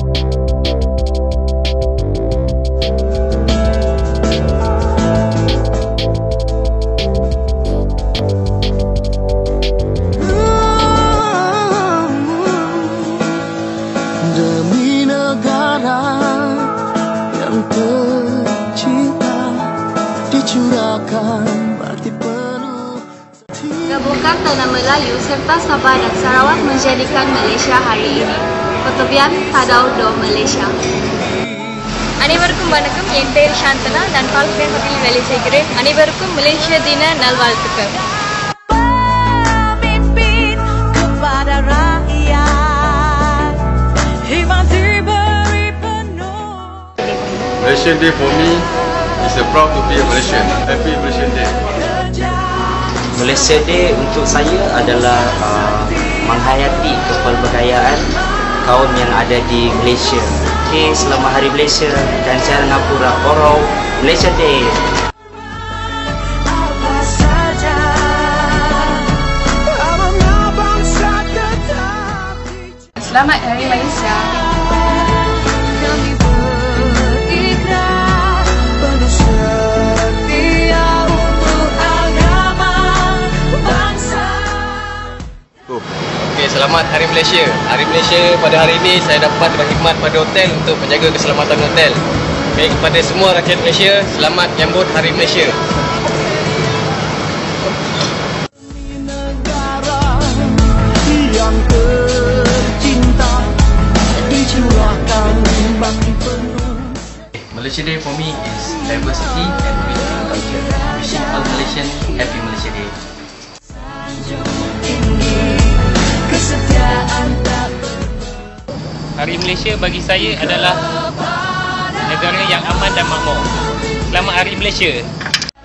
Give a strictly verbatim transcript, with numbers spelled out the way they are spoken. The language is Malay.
Demi negara yang tercinta, dicurahkan bakti penuh. Gabungkan Ternama Melayu serta Sabah dan Sarawak menjadikan Malaysia hari ini. Pertubian Tadau do Malaysia. அனைவருக்கும் வணக்கம். என் பேர் சாந்தனா. நான் பால்பேகத்தில் வேலை செய்கிறேன். அனைவருக்கும் மலேசிய தின நல்வாழ்த்துக்கள். Malaysian Day for me is a proud to be a Malaysian. Happy Malaysian Day. Malaysia Day untuk saya adalah uh, menghayati kepelbagaian kaum yang ada di Malaysia. Okay, selamat Hari Malaysia dan saya Ngapura Korau Malaysia Day. Selamat Hari Malaysia. Okay, selamat Hari Malaysia. Hari Malaysia pada hari ini saya dapat berkhidmat pada hotel untuk menjaga keselamatan hotel. Okay, kepada semua rakyat Malaysia, selamat menyambut Hari Malaysia. Yang tercinta, dicurahkan bakti penuh. Malaysia Day for me is diversity and beautiful culture. Wishing all Malaysians happy Malaysia Day. Hari Malaysia bagi saya adalah negara yang aman dan makmur. Selamat Hari Malaysia.